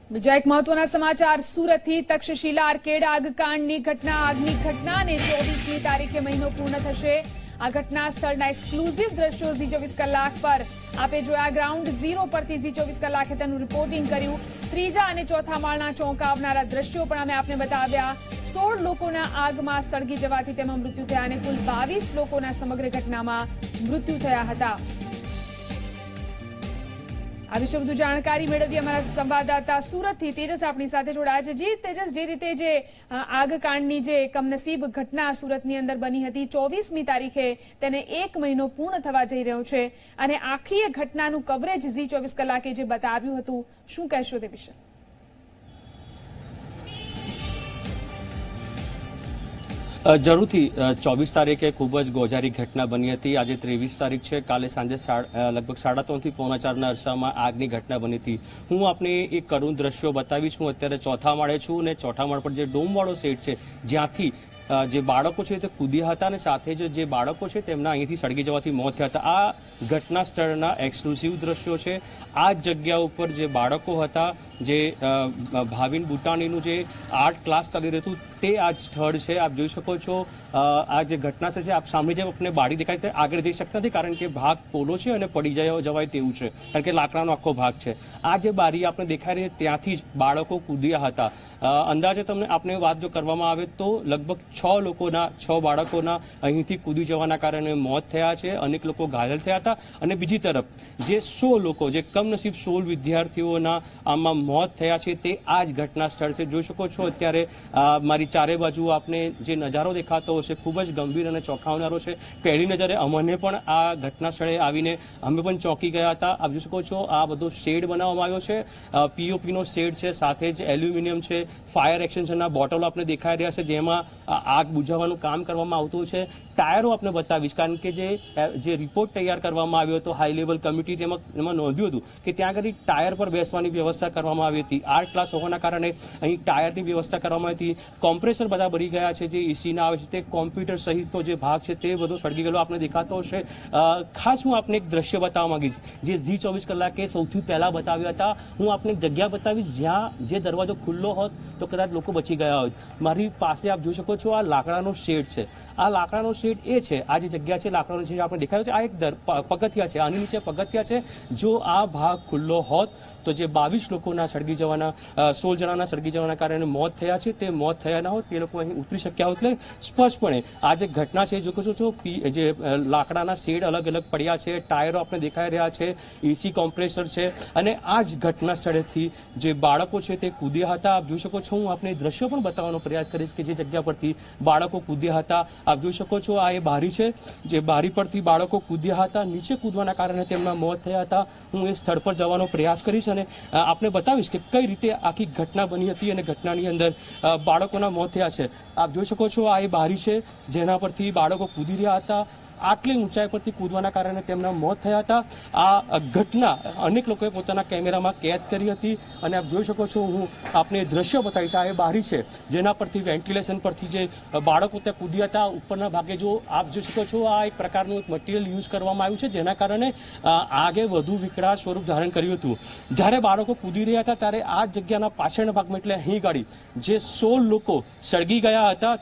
બીજા એક મહત્વના સમાચાર સુરતથી તક્ષશિલા આર્કેડ આગકાંડની ઘટના આગની ઘટનાને 24મી તારીખે મહિનો પૂર્ણ થશે। આ ઘટના સ્થળના એક્સક્લુઝિવ દ્રશ્યો ઝી 24 કલાક પર આપે જોયા। ગ્રાઉન્ડ ઝીરો પરથી ઝી 24 કલાકે તેનું રિપોર્ટિંગ કર્યું। ત્રીજા અને ચોથા માળના ચોંકાવનારા દ્રશ્યો પણ અમે આપને બતાવ્યા। 16 લોકોના આગમાં સળગી જવાથી તેમાં મૃત્યુ થયા અને કુલ 22 લોકોના સમગ્ર ઘટનામાં મૃત્યુ થયા હતા। આ વિશે વધુ જાણકારી મેળવી અમારા સંવાદદાતા સુરતથી તેજસ આપણી સાથે જોડાયા છે। જી તેજસ, જે રીતે જે આગકાંડની જે કમનસીબ ઘટના સુરતની અંદર બની હતી 24મી તારીખે તેને 1 મહિનો પૂર્ણ થવા જઈ રહ્યો છે અને આખી એ ઘટનાનું કવરેજ ઝી 24 કલાકે જે બતાવ્યું હતું, શું કહેશો તે વિશે? જરૂરથી 24 તારીખે ખૂબ જ ગોઝારી ઘટના બની હતી। આજે 23 તારીખ છે। કાલે સાંજે લગભગ 3:30 થી 3:45 અરસામાં આગની ઘટના બની હતી। હું આપને એક કરુણ દ્રશ્યો બતાવીશ। હું અત્યારે ચોથા માળે છું અને ચોથા માળ પર જે ડોમવાળો સેટ છે જ્યાંથી જે બાળકો છે તે કૂદ્યા હતા અને સાથે જ જે બાળકો છે તેમના અહીંથી સળગી જવાથી મોત થયા હતા। આ ઘટના સ્થળના એક્સક્લુઝિવ દ્રશ્યો છે। આ જગ્યા ઉપર જે બાળકો હતા, જે ભાવિન બુટાણીનું જે આર્ટ ક્લાસ ચાલી રહ્યું હતું તે આ સ્થળ છે। આપ જોઈ શકો છો આ જે ઘટના છે આપ સામે જેમ આપણે બારી દેખાય છે આગળ જઈ શકતા નથી કારણ કે ભાગ પોલો છે અને પડી જવાય તેવું છે કારણ કે લાકડાનો આખો ભાગ છે। આ જે બારી આપણે દેખાઈ રહી ત્યાંથી જ બાળકો કૂદ્યા હતા। અંદાજે તમને આપણે વાત જો કરવામાં આવે તો લગભગ 6 બાળકોના અહીંથી કૂદી જવાના કારણે મોત થયા છે। અનેક લોકો ઘાયલ થયા હતા અને બીજી તરફ જે 16 લોકો જે કમનસીબ 16 વિદ્યાર્થીઓના આમાં મોત થયા છે તે આ જ ઘટના સ્થળ છે। જોઈ શકો છો અત્યારે મારી ચારે બાજુ આપને જે નજારો દેખાતો હશે ખૂબ જ ગંભીર અને ચોંકાવનારો છે। પહેલી નજરે અમને પણ આ ઘટના સ્થળે આવીને અમે પણ ચોંકી ગયા હતા। આપ જોઈ શકો છો આ બધો શેડ બનાવવામાં આવ્યો છે, પીઓપીનો શેડ છે, સાથે જ એલ્યુમિનિયમ છે, ફાયર એક્સટેન્શનના બોટલો આપણે દેખાઈ રહ્યા છે જેમાં આગ બુઝાવવાનું કામ કરવામાં આવતું છે। ટાયરો આપણે બતાવીશ કારણ કે જે રિપોર્ટ તૈયાર કરવામાં આવ્યો હતો હાઈ લેવલ કમિટી એમાં નોંધ્યું હતું કે ત્યાં આગળ ટાયર પર બેસવાની વ્યવસ્થા કરવામાં આવી હતી। આર્ટ ક્લાસ હોવાના કારણે અહીં ટાયરની વ્યવસ્થા કરવામાં આવી હતી। કોમ્પ્રેસર બધા ભરી ગયા છે, જે એસીના આવે છે તે કોમ્પ્યુટર સહિતનો જે ભાગ છે તે બધો સળગી ગયેલો આપણે દેખાતો હશે। ખાસ હું આપને એક દ્રશ્ય બતાવવા માંગીશ જે ઝી 24 કલાકે સૌથી પહેલા બતાવ્યા હતા। હું આપને એક જગ્યા બતાવીશ જ્યાં જે દરવાજો ખુલ્લો હોત તો કદાચ લોકો બચી ગયા હોત। મારી પાસે આપ જોઈ શકો છો આ લાકડાનો શેડ છે। આ લાકડાનો શેડ એ છે, આ જે જગ્યા છે લાકડાનો શેડ આપણે દેખાયો છે, આ એક પગથિયા છે, આની નીચે પગથિયા છે। જો આ ભાગ ખુલ્લો હોત તો જે 22 લોકોના સળગી જવાના 16 જણાના સળગી જવાના કારણે મોત થયા છે તે મોત થયા ના હોત, તે લોકો અહીં ઉતરી શક્યા હોત। એટલે સ્પષ્ટપણે આ જે ઘટના છે જો કહો છો જે લાકડાના શેડ અલગ અલગ પડ્યા છે, ટાયરો આપણે દેખાઈ રહ્યા છે, એસી કોમ્પ્રેસર છે અને આ જ ઘટના સ્થળેથી જે બાળકો છે તે કૂદ્યા હતા। આપ જોઈ શકો છો, હું આપને દ્રશ્યો પણ બતાવવાનો પ્રયાસ કરીશ કે જે જગ્યા પરથી બાળકો કૂદ્યા હતા। આપ જોઈ શકો છો આ એ બારી છે, જે બારી પરથી બાળકો કૂદ્યા હતા, નીચે કૂદવાના કારણે તેમના મોત થયા હતા। હું એ સ્થળ પર જવાનો પ્રયાસ કરીશ અને આપને બતાવીશ કે કઈ રીતે આખી ઘટના બની હતી અને ઘટનાની અંદર બાળકોના મોત થયા છે। આપ જોઈ શકો છો આ એ બારી છે જેના પરથી બાળકો કૂદી રહ્યા હતા। આટલી ઊંચાઈ પરથી કૂદવાના કારણે તેમના મોત થયા હતા। આ ઘટના અનેક લોકોએ પોતાના કેમેરામાં કેદ કરી હતી અને આપ જોઈ શકો છો, હું આપને દ્રશ્ય બતાવીશ। આ એ બારી છે જેના પરથી વેન્ટિલેશન પરથી જે બાળકો ત્યાં કૂદ્યા હતા ઉપરના ભાગે જો આપ જોઈ શકો છો આ એક પ્રકારનું એક મટીરિયલ યુઝ કરવામાં આવ્યું છે જેના કારણે આગે વધુ વિકરાળ સ્વરૂપ ધારણ કર્યું હતું। જ્યારે બાળકો કૂદી રહ્યા હતા ત્યારે આ જગ્યાના પાછળના ભાગમાં એટલે અહીં ગાડી જે 16 લોકો સળગી ગયા હતા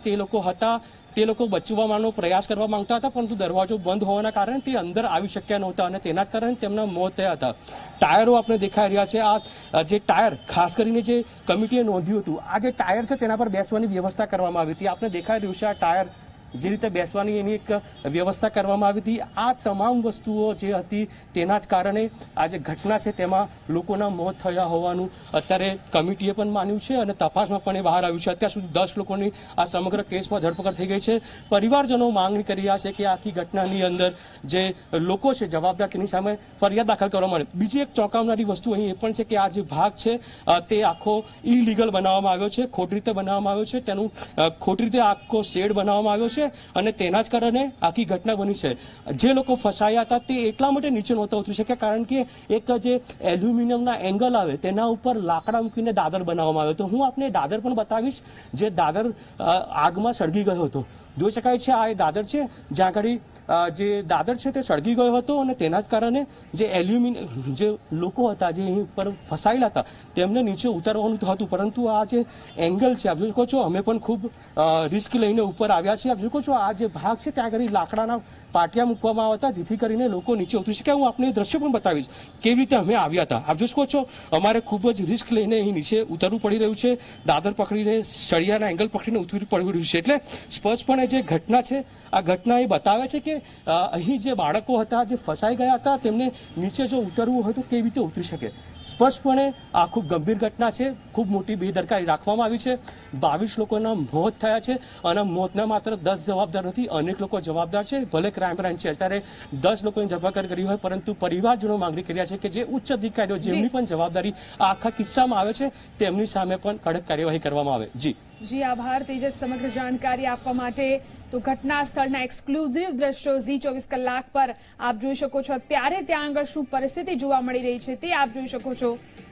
તે લોકો બચવાનો પ્રયાસ કરવા માંગતા હતા પરંતુ દરવાજો બંધ હોવાના કારણે તે અંદર આવી શક્યા નહોતા અને તેના જ કારણે તેમના મોત થયા હતા। ટાયરો આપણે દેખાઈ રહ્યા છે। આ જે ટાયર ખાસ કરીને જે કમિટીએ નોંધ્યું હતું, આ જે ટાયર છે તેના પર બેસવાની વ્યવસ્થા કરવામાં આવી હતી। આપણે દેખાઈ રહ્યું છે આ ટાયર જે રીતે બેસવાની એની એક વ્યવસ્થા કરવામાં આવી હતી। આ તમામ વસ્તુઓ જે હતી તેના જ કારણે આ જે ઘટના છે તેમાં લોકોના મોત થયા હોવાનું અત્યારે કમિટીએ પણ માન્યું છે અને તપાસમાં પણ એ બહાર આવ્યું છે। અત્યાર સુધી 10 લોકોની આ સમગ્ર કેસમાં ધરપકડ થઈ ગઈ છે। પરિવારજનો માંગણી કરી રહ્યા છે કે આખી ઘટનાની અંદર જે લોકો છે જવાબદાર તેની સામે ફરિયાદ દાખલ કરવામાં આવે। બીજી એક ચોંકાવનારી વસ્તુ અહીં એ પણ છે કે આ જે ભાગ છે તે આખો ઇલીગલ બનાવવામાં આવ્યો છે, ખોટી રીતે બનાવવામાં આવ્યો છે, તેનું ખોટી રીતે આખો શેડ બનાવવામાં આવ્યો છે અને તેના જ કારણે આખી ઘટના બની છે। જે લોકો ફસાયા હતા તે એટલા માટે નીચે નહોતા ઉતરી શક્યા કારણ કે એક જે એલ્યુમિનિયમના એંગલ આવે તેના ઉપર લાકડા મૂકીને દાદર બનાવવામાં આવ્યો હતો। હું આપને દાદર પણ બતાવીશ, જે દાદર આગમાં સળગી ગયો હતો। જોઈ શકાય છે આ એ દાદર છે જ્યાં આગળ જે દાદર છે તે સળગી ગયો હતો અને તેના જ કારણે જે જે લોકો હતા જે અહીં ઉપર ફસાયેલા હતા તેમને નીચે ઉતારવાનું હતું, પરંતુ આ જે એંગલ છે આપ જોઈ શકો છો અમે પણ ખૂબ રિસ્ક લઈને ઉપર આવ્યા છીએ. આપ જોઈ શકો છો આ જે ભાગ છે ત્યાં આગળ લાકડાના પાટિયા મૂકવામાં આવ્યા હતા જેથી કરીને લોકો નીચે ઉતરી શકે. હું આપને દ્રશ્ય પણ બતાવીશ કેવી રીતે અમે આવ્યા હતા. આપ જોઈ શકો છો અમારે ખૂબ જ રિસ્ક લઈને અહીં નીચે ઉતરવું પડી રહ્યું છે, દાદર પકડીને સળિયાના એંગલ પકડીને ઉતરવું પડી રહ્યું છે. એટલે સ્પષ્ટપણે જે ઘટના છે આ ઘટના એ બતાવે છે કે અહીં જે બાળકો હતા જે ફસાઈ ગયા હતા તેમને નીચે જો ઉતરવું હોય તો કેવી રીતે ઉતરી શકે. સ્પષ્ટપણે આ ખૂબ ગંભીર ઘટના છે, ખૂબ મોટી બેદરકારી રાખવામાં આવી છે. 22 લોકોના મોત થયા છે અને મોતના માત્ર 10 જવાબદાર નથી, અનેક લોકો જવાબદાર છે. ભલે ક્રાઇમ બ્રાન્ચે અત્યારે 10 લોકોની ધરપકડ કરી હોય પરંતુ પરિવારજનો માંગણી કર્યા છે કે જે ઉચ્ચ અધિકારીઓ જેમની પણ જવાબદારી આ આખા કિસ્સામાં આવે છે તેમની સામે પણ કડક કાર્યવાહી કરવામાં આવે. જી આભાર તેજસ સમગ્ર જાણકારી આપવા માટે. તો ઘટના સ્થળના એક્સક્લુઝિવ દ્રશ્યો Zee24 કલાક પર આપ જોઈ શકો છો. અત્યારે ત્યાં આગળ શું પરિસ્થિતિ જોવા મળી રહી છે તે આપ જોઈ શકો છો.